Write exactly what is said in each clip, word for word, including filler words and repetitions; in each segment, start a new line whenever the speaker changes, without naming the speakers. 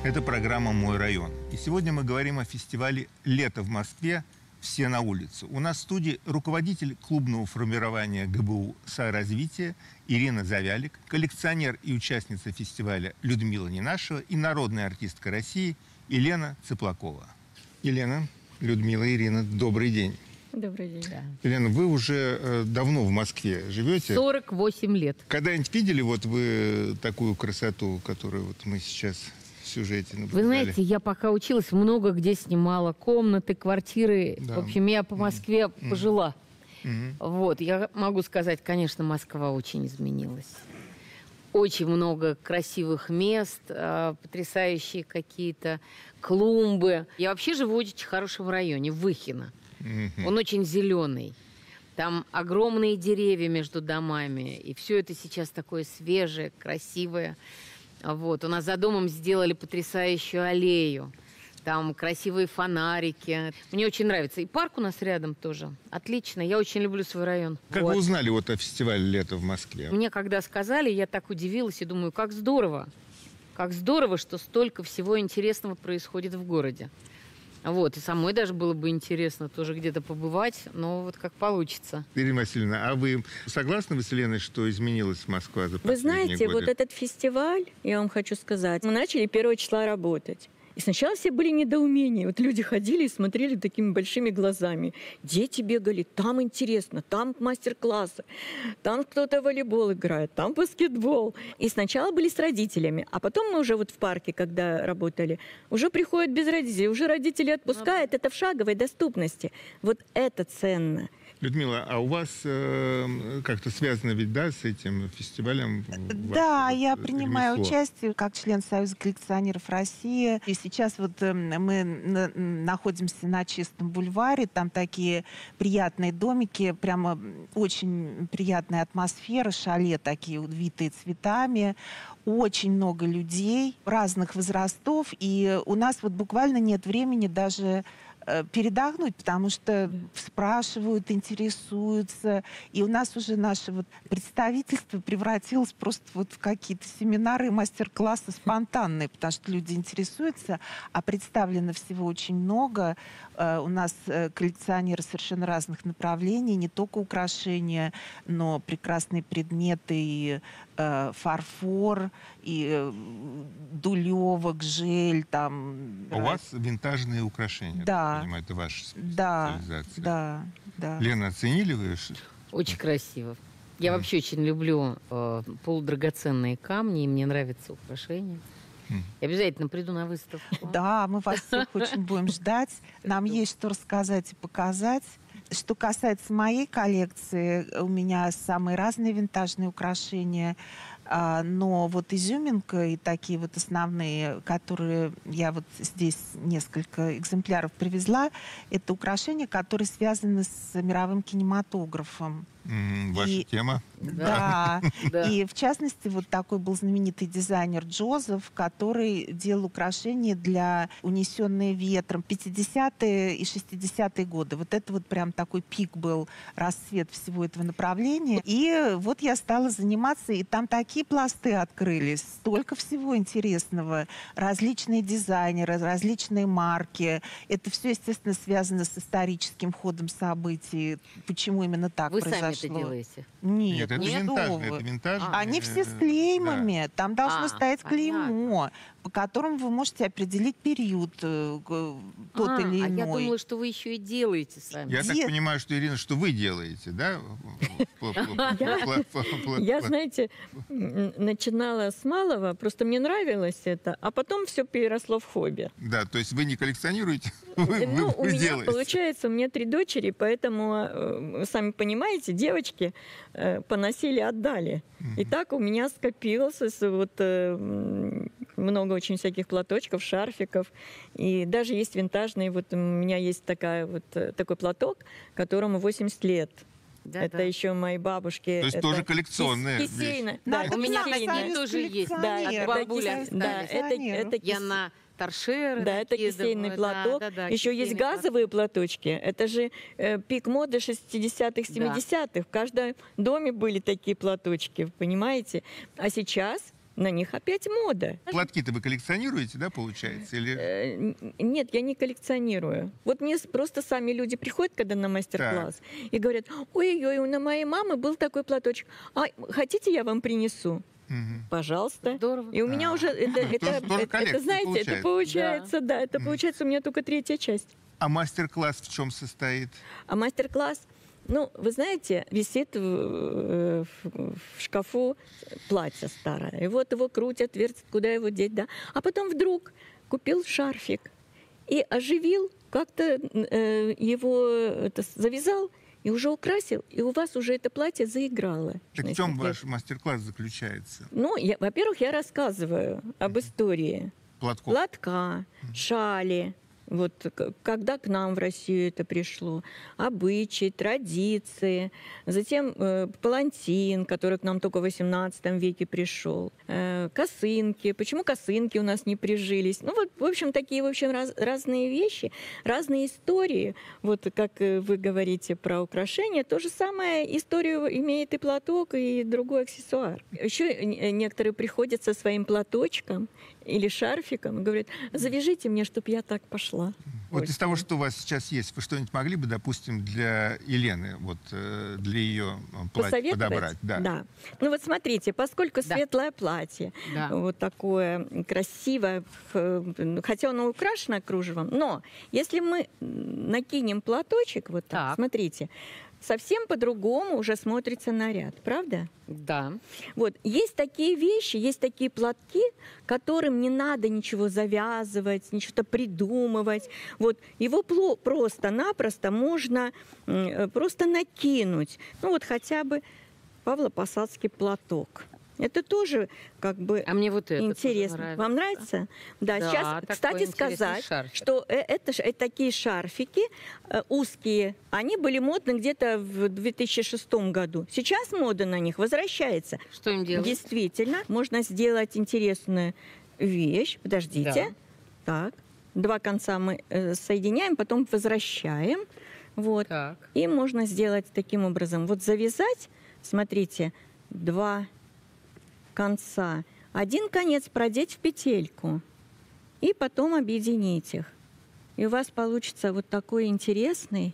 Это программа «Мой район». И сегодня мы говорим о фестивале «Лето в Москве. Все на улицу». У нас в студии руководитель клубного формирования ГБУ «Соразвитие» Ирина Завялик, коллекционер и участница фестиваля Людмила Ненашева и народная артистка России Елена Цыплакова. Елена, Людмила, Ирина, добрый день.
Добрый день. Да.
Елена, вы уже э, давно в Москве живете?
сорок восемь лет.
Когда-нибудь видели вот вы такую красоту, которую вот мы сейчас в сюжете наблюдали?
Вы знаете, я пока училась, много где снимала комнаты, квартиры.
Да.
В общем, я по Москве mm. пожила.
Mm-hmm.
Вот, я могу сказать, конечно, Москва очень изменилась. Очень много красивых мест, э, потрясающие какие-то клумбы. Я вообще живу в очень хорошем районе, Выхино. Mm-hmm. Он очень зеленый. Там огромные деревья между домами. И все это сейчас такое свежее, красивое. Вот. У нас за домом сделали потрясающую аллею. Там красивые фонарики. Мне очень нравится. И парк у нас рядом тоже. Отлично. Я очень люблю свой район.
Как
вот.
вы узнали вот о фестивале «Лето в Москве»?
Мне когда сказали, я так удивилась и думаю, как здорово. Как здорово, что столько всего интересного происходит в городе. Вот. И самой даже было бы интересно тоже где-то побывать, но вот как получится.
Ирина Васильевна, а вы согласны с Еленой, что изменилась Москва за последние годы?
Вы знаете, вот этот фестиваль, я вам хочу сказать, мы начали первого числа работать. И сначала все были недоумения. Вот люди ходили и смотрели такими большими глазами. Дети бегали, там интересно, там мастер-классы, там кто-то волейбол играет, там баскетбол. И сначала были с родителями, а потом мы уже вот в парке, когда работали, уже приходят без родителей, уже родители отпускают, это в шаговой доступности. Вот это ценно.
Людмила, а у вас э, как-то связано ведь, да, с этим фестивалем?
Да, я
вот
принимаю
ремесло?
участие как член Союза коллекционеров России. И сейчас вот э, мы на, находимся на Чистом бульваре, там такие приятные домики, прямо очень приятная атмосфера, шале такие увитые цветами, очень много людей разных возрастов, и у нас вот буквально нет времени даже передохнуть, потому что спрашивают, интересуются. И у нас уже наше вот представительство превратилось просто вот в какие-то семинары, мастер-классы спонтанные, потому что люди интересуются, а представлено всего очень много. У нас коллекционеры совершенно разных направлений, не только украшения, но прекрасные предметы, и фарфор, и дулевок, жель. Там.
У вас винтажные украшения?
Да.
Я понимаю, это ваша
Да,
специализация.
да, да.
Лена, оценили вы?
Очень красиво. Я mm. вообще очень люблю э, полудрагоценные камни, и мне нравятся украшения. Mm. Я обязательно приду на выставку.
Да, мы вас всех очень будем ждать. Нам есть что рассказать и показать. Что касается моей коллекции, у меня самые разные винтажные украшения, но вот изюминка и такие вот основные, которые я вот здесь несколько экземпляров привезла, это украшения, которые связаны с мировым кинематографом.
Mm, ваша
и,
тема?
Да. И в частности, вот такой был знаменитый дизайнер Джозеф, который делал украшения для «Унесенные ветром» пятидесятые и шестидесятые годы. Вот это вот прям такой пик был, расцвет всего этого направления. И вот я стала заниматься, и там такие пласты открылись, столько всего интересного. Различные дизайнеры, различные марки. Это все, естественно, связано с историческим ходом событий. Почему именно так
Вы
произошло?
Вы сами это делаете?
Нет,
Нет, это
нет,
винтажно. Это винтажно.
а, Они все с клеймами. Да. Там должно
а,
стоять
понятно.
клеймо, по которому вы можете определить период э, тот
а,
или иной.
А я думала, что вы еще и делаете сами.
Я
Де...
так понимаю, что, Ирина, что вы делаете, да?
Я, знаете, начинала с малого, просто мне нравилось это, а потом все переросло в хобби.
Да, то есть вы не коллекционируете, вы,
ну,
вы,
у
вы
меня
делаете.
Получается, у меня три дочери, поэтому, сами понимаете, девочки поносили, отдали. И так у меня скопилось вот много очень всяких платочков, шарфиков. И даже есть винтажные. Вот у меня есть такая, вот, такой платок, которому восемьдесят лет.
Да,
это
да.
еще моей бабушке.
То есть
это
тоже коллекционная
кис- кисейная.
вещь.
Да,
Надо
у меня
писать
такие
союз
тоже есть.
Да,
коллекционеров.
это
бабуля
кис-
остались.
да, это, это
Я
кис-
на торшеры
Да, это кисейный
накидываю.
платок.
Да, да, да,
Еще есть
кисейный
газовые платочки. Это же э, пик моды шестидесятых, семидесятых. В каждом доме были такие платочки, понимаете? А сейчас на них опять мода.
Платки-то вы коллекционируете, да, получается? Или...
Э, Нет, я не коллекционирую. Вот мне с- просто сами люди приходят, когда на мастер-класс, и говорят, ой-ой, у моей мамы был такой платочек. А хотите, я вам принесу?
Мгм.
Пожалуйста.
Здорово.
И у меня
А.
уже, это,
Тоже-
это,
тоже
это,
коллекция
это, знаете, это
получается.
получается, да, это
Мгм.
получается у меня только третья часть.
А мастер-класс в чем состоит?
А мастер-класс, ну, вы знаете, висит в, э, в- в шкафу платье старое. И вот его крутят, вертят, куда его деть, да. А потом вдруг купил шарфик и оживил, как-то э, его это, завязал и уже украсил, и у вас уже это платье заиграло.
Так в чем ваш мастер-класс заключается?
Ну, я, во-первых, я рассказываю об истории
Платков?
платка, шали, вот к- когда к нам в Россию это пришло, обычаи, традиции, затем э, палантин, который к нам только в восемнадцатом веке пришел, э, косынки, почему косынки у нас не прижились, ну вот, в общем, такие, в общем, раз- разные вещи, разные истории, вот как э, вы говорите про украшения, то же самое историю имеет и платок, и другой аксессуар. Еще э, некоторые приходят со своим платочком или шарфиком и говорят, завяжите мне, чтобы я так пошла.
Вот
Ой,
из того, что у вас сейчас есть, вы что-нибудь могли бы, допустим, для Елены, вот э, для ее платья
посоветовать?
подобрать? Да.
Ну вот смотрите, поскольку
Да.
светлое платье,
Да.
вот такое красивое, х- хотя оно украшено кружевом, но если мы накинем платочек, вот так,
Так.
смотрите, совсем по-другому уже смотрится наряд, правда?
Да.
Вот, есть такие вещи, есть такие платки, которым не надо ничего завязывать, ничего придумывать. Вот, его пло- просто-напросто можно м, э, просто накинуть. Ну вот хотя бы Павло-Посадский платок. Это тоже как бы
А мне вот это тоже
интересно.
нравится.
Вам нравится? Да,
Да,
сейчас,
такой
кстати
интересный
сказать,
шарфик.
что э, это, ж- э, такие шарфики э, узкие, они были модны где-то в две тысячи шестом году. Сейчас мода на них возвращается.
Что им делать?
Действительно, можно сделать интересную вещь. Подождите. Так. Два конца мы э, соединяем, потом возвращаем. Вот.
Так.
И можно сделать таким образом. Вот завязать, смотрите, два конца. Один конец продеть в петельку. И потом объединить их. И у вас получится вот такой интересный.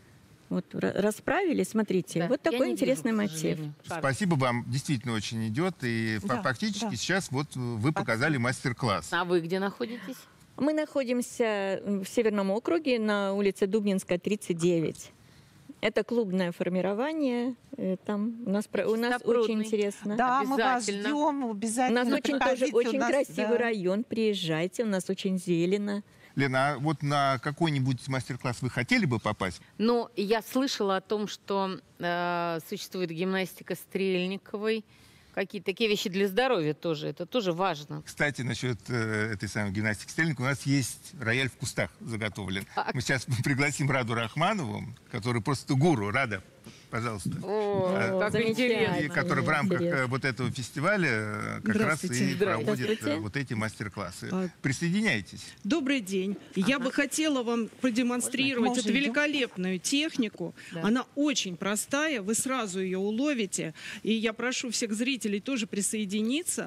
Вот ра- расправили, смотрите,
Да,
вот
я
такой
не вижу,
интересный
к
мотив.
сожалению, шарфик.
Спасибо вам, действительно очень идет. И
Да,
фактически
да.
сейчас вот вы показали мастер-класс.
А вы где находитесь?
Мы находимся в Северном округе на улице Дубнинская, тридцать девять. Это клубное формирование. э, Там у нас, про- у нас
Чистопрудный.
очень интересно.
Да, мы вас
Обязательно.
ждем,
У
обязательно
нас очень, тоже
приходите, у
очень
нас,
красивый
да.
район. Приезжайте, у нас очень зелено.
Лена, а вот на какой-нибудь мастер-класс вы хотели бы попасть?
Ну, я слышала о том, что э, существует гимнастика Стрельниковой. Какие-то такие вещи для здоровья тоже. Это тоже важно.
Кстати, насчет э, этой самой гимнастики Стрельникова, у нас есть рояль в кустах заготовлен.
А-
Мы сейчас пригласим Раду Рахманову, которая просто гуру. Рада, пожалуйста.
О,
А,
как
замечательно.
И
интересно.
которая в рамках э,
Интересно.
вот этого фестиваля э, как раз
Здравствуйте.
и проводит э,
Здравствуйте.
вот эти мастер-классы.
А-
Присоединяйтесь.
Добрый день. Я бы хотела вам продемонстрировать
Можно?
эту
Мы уже идем?
великолепную технику.
Да.
Она очень простая, вы сразу ее уловите. И я прошу всех зрителей тоже присоединиться.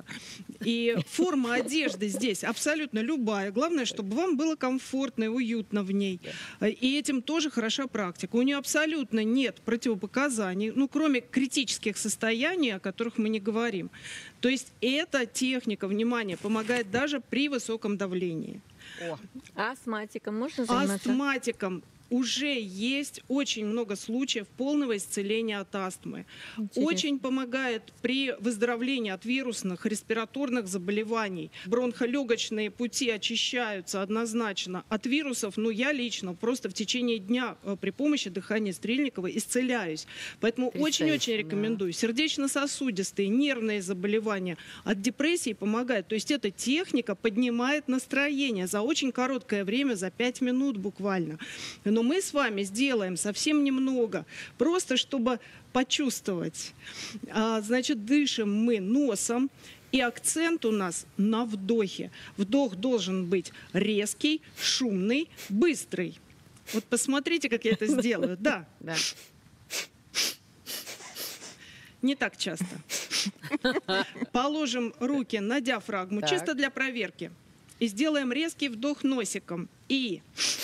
И форма одежды здесь абсолютно любая. Главное, чтобы вам было комфортно и уютно в ней. И этим тоже хороша практика. У нее абсолютно нет противопоказаний, ну, кроме критических состояний, о которых мы не говорим. То есть эта техника, внимание, помогает даже при высоком давлении.
О,
А астматиком можно заниматься?
Астматикам уже есть очень много случаев полного исцеления от астмы.
Интересно.
Очень помогает при выздоровлении от вирусных респираторных заболеваний. Бронхолегочные пути очищаются однозначно от вирусов. Но я лично просто в течение дня э, при помощи дыхания Стрельникова исцеляюсь. Поэтому очень-очень
Потрясающе, да.
рекомендую. Сердечно-сосудистые, нервные заболевания от депрессии помогают. То есть эта техника поднимает настроение за очень короткое время, за пять минут буквально. Но мы с вами сделаем совсем немного, просто чтобы почувствовать. А, значит, дышим мы носом, и акцент у нас на вдохе. Вдох должен быть резкий, шумный, быстрый. Вот посмотрите, как я это сделаю. Да,
да.
не так часто. Положим руки на диафрагму,
Так.
чисто для проверки. И сделаем резкий вдох носиком. И...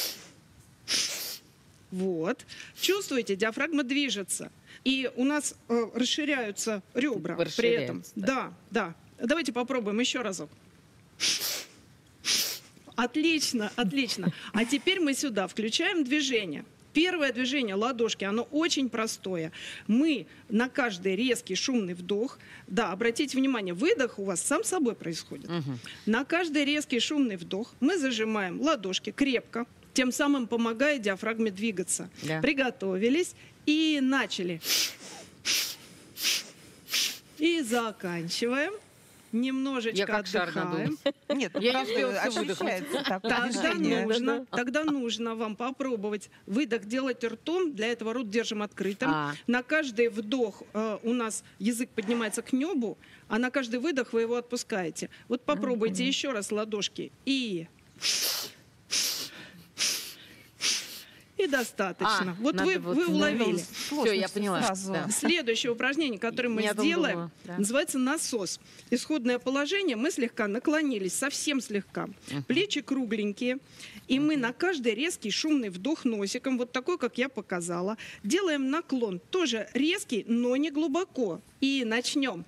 Вот. Чувствуете, диафрагма движется. И у нас э, расширяются ребра при этом.
Расширяются,
Да, да. Давайте попробуем еще разок. Отлично, отлично. А теперь мы сюда включаем движение. Первое движение ладошки, оно очень простое. Мы на каждый резкий шумный вдох, да, обратите внимание, выдох у вас сам собой происходит.
Мгм.
На каждый резкий шумный вдох мы зажимаем ладошки крепко, тем самым помогая диафрагме двигаться.
Да.
Приготовились и начали. И заканчиваем. Немножечко
Я как шар
отдыхаем.
Нет, ну
Я не
правда,
успела всё выдохнуть.
ощущается такое
Тогда
движение.
нужно, тогда нужно вам попробовать выдох делать ртом. Для этого рот держим открытым.
А.
На каждый вдох э, у нас язык поднимается к небу, а на каждый выдох вы его отпускаете. Вот попробуйте еще раз ладошки. И... И достаточно.
А,
вот
надо
вы,
вот,
вы
ну,
уловили.
Сложно
я
всё
поняла,
сразу.
да.
Следующее упражнение, которое мы
Я
сделаем,
думала, да.
называется насос. Исходное положение, мы слегка наклонились, совсем слегка. Плечи кругленькие. И мы на каждый резкий шумный вдох носиком, вот такой, как я показала, делаем наклон. Тоже резкий, но не глубоко. И начнем.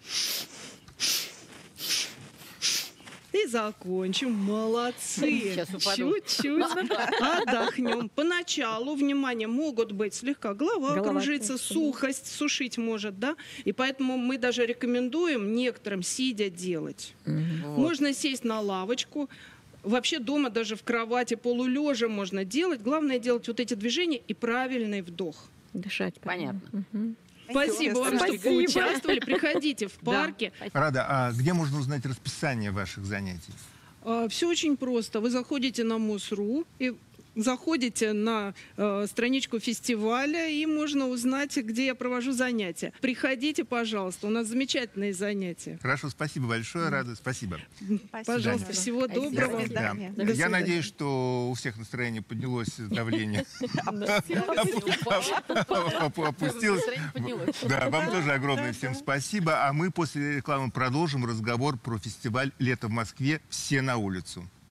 И закончим. Молодцы.
Сейчас упаду.
Чуть-чуть отдохнем. Поначалу, внимание, могут быть слегка голова,
Голова
кружится,
кружится, да.
сухость, сушить может, да? И поэтому мы даже рекомендуем некоторым сидя делать.
Вот.
Можно сесть на лавочку. Вообще дома даже в кровати полулежа можно делать. Главное делать вот эти движения и правильный вдох.
Дышать. правильно.
Понятно.
Мгм.
Спасибо вам, что
Спасибо.
поучаствовали. Приходите в
Да.
парке.
Рада, а где можно узнать расписание ваших занятий?
Все очень просто. Вы заходите на МОСРУ и заходите на э, страничку фестиваля, и можно узнать, где я провожу занятия. Приходите, пожалуйста, у нас замечательные занятия.
Хорошо, спасибо большое, Рада, спасибо.
Спасибо.
Пожалуйста,
Да.
всего
Спасибо.
доброго.
До свидания.
Да.
До
Я
свидания.
надеюсь, что у всех настроение поднялось, давление опустилось.
Настроение поднялось.
Да, вам тоже огромное всем спасибо. А мы после рекламы продолжим разговор про фестиваль «Лето в Москве. Все на улицу».